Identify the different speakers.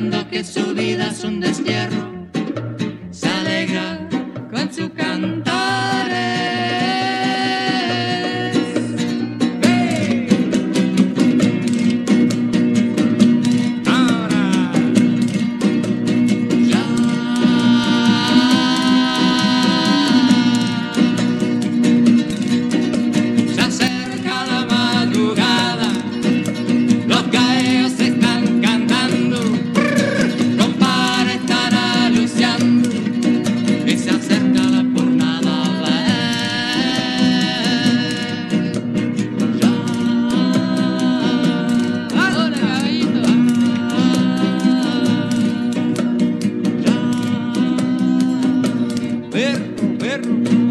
Speaker 1: sabiendo que su vida es un destierro, se alegra con su cantares. ¡Hey! Ahora ya se acerca la madrugada, los gallos están cantando, compadre están anunciando que se acerca la jornada. Ya, hola caballito, ya, perro, perro.